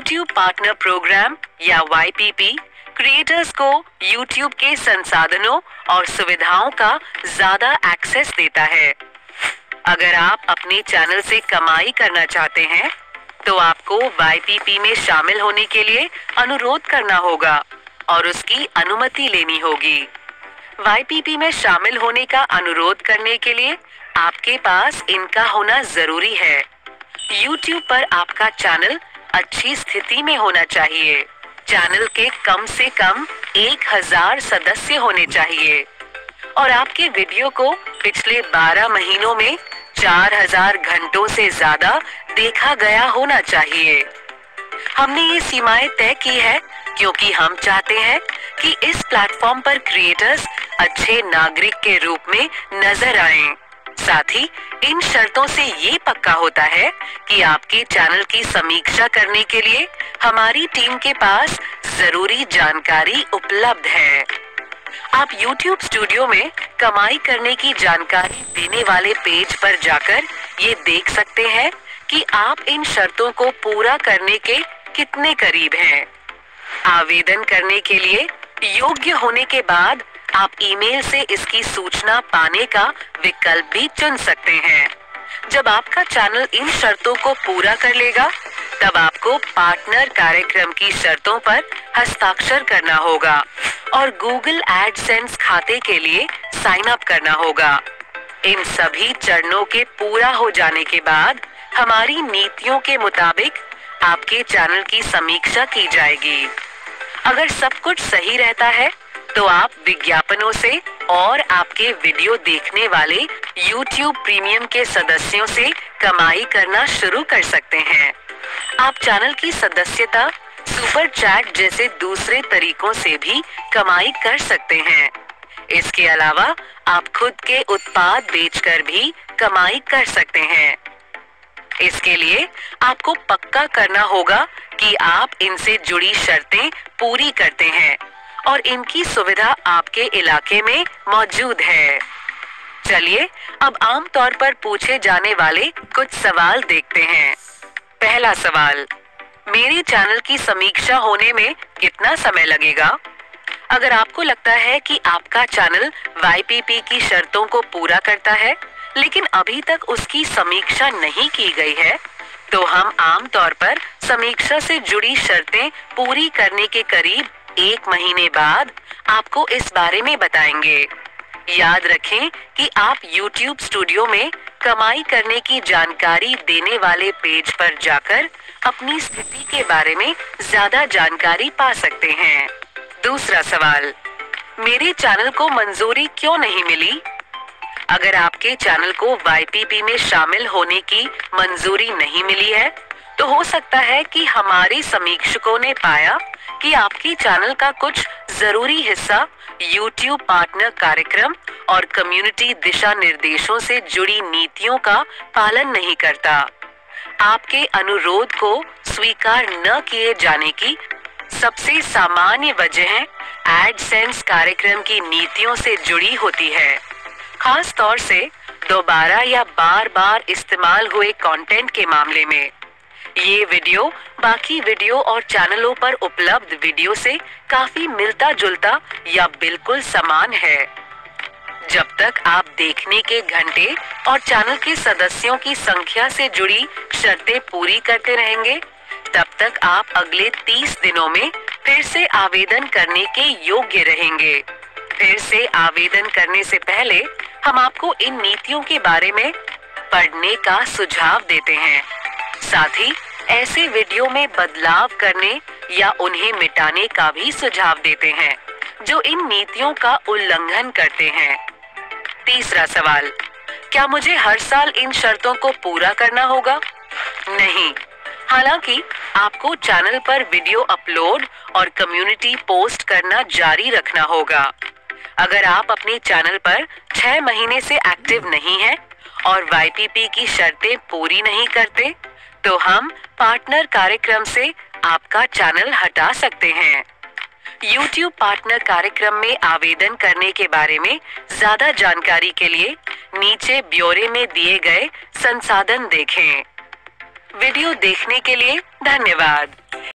YouTube partner program या YPP creators को YouTube के संसाधनों और सुविधाओं का ज्यादा एक्सेस देता है। अगर आप अपने चैनल से कमाई करना चाहते हैं तो आपको YPP में शामिल होने के लिए अनुरोध करना होगा और उसकी अनुमति लेनी होगी। YPP में शामिल होने का अनुरोध करने के लिए आपके पास इनका होना जरूरी है। YouTube पर आपका चैनल अच्छी स्थिति में होना चाहिए। चैनल के कम से कम 1000 सदस्य होने चाहिए और आपके वीडियो को पिछले 12 महीनों में 4000 घंटों से ज्यादा देखा गया होना चाहिए। हमने ये सीमाएं तय की है क्योंकि हम चाहते हैं कि इस प्लेटफॉर्म पर क्रिएटर्स अच्छे नागरिक के रूप में नजर आएं। साथ ही इन शर्तों से ये पक्का होता है कि आपके चैनल की समीक्षा करने के लिए हमारी टीम के पास जरूरी जानकारी उपलब्ध है। आप YouTube स्टूडियो में कमाई करने की जानकारी देने वाले पेज पर जाकर ये देख सकते हैं कि आप इन शर्तों को पूरा करने के कितने करीब हैं। आवेदन करने के लिए योग्य होने के बाद आप ईमेल से इसकी सूचना पाने का विकल्प भी चुन सकते हैं। जब आपका चैनल इन शर्तों को पूरा कर लेगा तब आपको पार्टनर कार्यक्रम की शर्तों पर हस्ताक्षर करना होगा और Google एडसेंस खाते के लिए साइन अप करना होगा। इन सभी चरणों के पूरा हो जाने के बाद हमारी नीतियों के मुताबिक आपके चैनल की समीक्षा की जाएगी। अगर सब कुछ सही रहता है तो आप विज्ञापनों से और आपके वीडियो देखने वाले YouTube प्रीमियम के सदस्यों से कमाई करना शुरू कर सकते हैं। आप चैनल की सदस्यता, सुपर चैट जैसे दूसरे तरीकों से भी कमाई कर सकते हैं। इसके अलावा आप खुद के उत्पाद बेचकर भी कमाई कर सकते हैं। इसके लिए आपको पक्का करना होगा कि आप इनसे जुड़ी शर्तें पूरी करते हैं और इनकी सुविधा आपके इलाके में मौजूद है। चलिए अब आमतौर पर पूछे जाने वाले कुछ सवाल देखते हैं। पहला सवाल, मेरे चैनल की समीक्षा होने में कितना समय लगेगा? अगर आपको लगता है कि आपका चैनल YPP की शर्तों को पूरा करता है लेकिन अभी तक उसकी समीक्षा नहीं की गई है तो हम आमतौर पर समीक्षा से जुड़ी शर्तें पूरी करने के करीब 1 महीने बाद आपको इस बारे में बताएंगे। याद रखें कि आप YouTube स्टूडियो में कमाई करने की जानकारी देने वाले पेज पर जाकर अपनी स्थिति के बारे में ज्यादा जानकारी पा सकते हैं। दूसरा सवाल, मेरे चैनल को मंजूरी क्यों नहीं मिली? अगर आपके चैनल को YPP में शामिल होने की मंजूरी नहीं मिली है तो हो सकता है कि हमारे समीक्षकों ने पाया कि आपके चैनल का कुछ जरूरी हिस्सा YouTube पार्टनर कार्यक्रम और कम्युनिटी दिशा निर्देशों से जुड़ी नीतियों का पालन नहीं करता। आपके अनुरोध को स्वीकार न किए जाने की सबसे सामान्य वजह एडसेंस कार्यक्रम की नीतियों से जुड़ी होती है, खास तौर से दोबारा या बार बार इस्तेमाल हुए कंटेंट के मामले में। ये वीडियो बाकी वीडियो और चैनलों पर उपलब्ध वीडियो से काफी मिलता जुलता या बिल्कुल समान है। जब तक आप देखने के घंटे और चैनल के सदस्यों की संख्या से जुड़ी शर्तें पूरी करते रहेंगे तब तक आप अगले 30 दिनों में फिर से आवेदन करने के योग्य रहेंगे। फिर से आवेदन करने से पहले हम आपको इन नीतियों के बारे में पढ़ने का सुझाव देते हैं। साथ ही ऐसे वीडियो में बदलाव करने या उन्हें मिटाने का भी सुझाव देते हैं जो इन नीतियों का उल्लंघन करते हैं। तीसरा सवाल, क्या मुझे हर साल इन शर्तों को पूरा करना होगा? नहीं, हालांकि आपको चैनल पर वीडियो अपलोड और कम्युनिटी पोस्ट करना जारी रखना होगा। अगर आप अपने चैनल पर 6 महीने से एक्टिव नहीं हैं और YPP की शर्तें पूरी नहीं करते तो हम पार्टनर कार्यक्रम से आपका चैनल हटा सकते हैं। YouTube पार्टनर कार्यक्रम में आवेदन करने के बारे में ज्यादा जानकारी के लिए नीचे ब्यौरे में दिए गए संसाधन देखें। वीडियो देखने के लिए धन्यवाद।